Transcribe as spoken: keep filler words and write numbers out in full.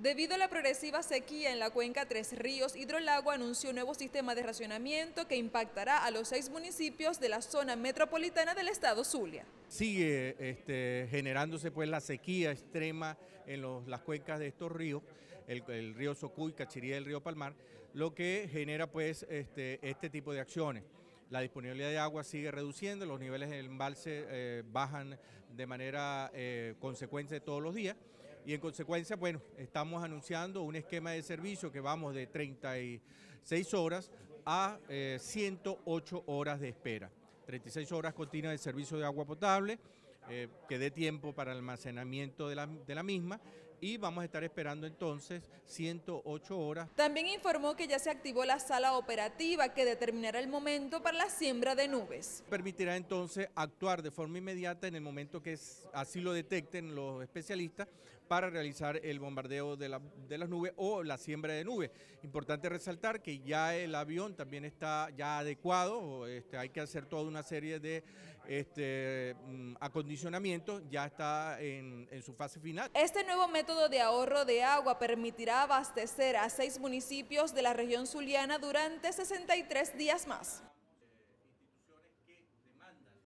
Debido a la progresiva sequía en la cuenca Tres Ríos, Hidrolagua anunció un nuevo sistema de racionamiento que impactará a los seis municipios de la zona metropolitana del estado Zulia. Sigue este, generándose pues la sequía extrema en los, las cuencas de estos ríos, el, el río Socuy, Cachiría y el río Palmar, lo que genera pues este, este tipo de acciones. La disponibilidad de agua sigue reduciendo, los niveles del embalse eh, bajan de manera eh, consecuente todos los días y en consecuencia, bueno, estamos anunciando un esquema de servicio que vamos de treinta y seis horas a eh, ciento ocho horas de espera. treinta y seis horas continuas de servicio de agua potable, eh, que dé tiempo para el almacenamiento de la, de la misma y vamos a estar esperando entonces ciento ocho horas. También informó que ya se activó la sala operativa que determinará el momento para la siembra de nubes. Permitirá entonces actuar de forma inmediata en el momento que es, así lo detecten los especialistas para realizar el bombardeo de, la, de las nubes o la siembra de nubes. Importante resaltar que ya el avión también está ya adecuado, este, hay que hacer toda una serie de este, acondicionamientos, ya está en, en su fase final. Este nuevo método de ahorro de agua permitirá abastecer a seis municipios de la región zuliana durante sesenta y tres días más.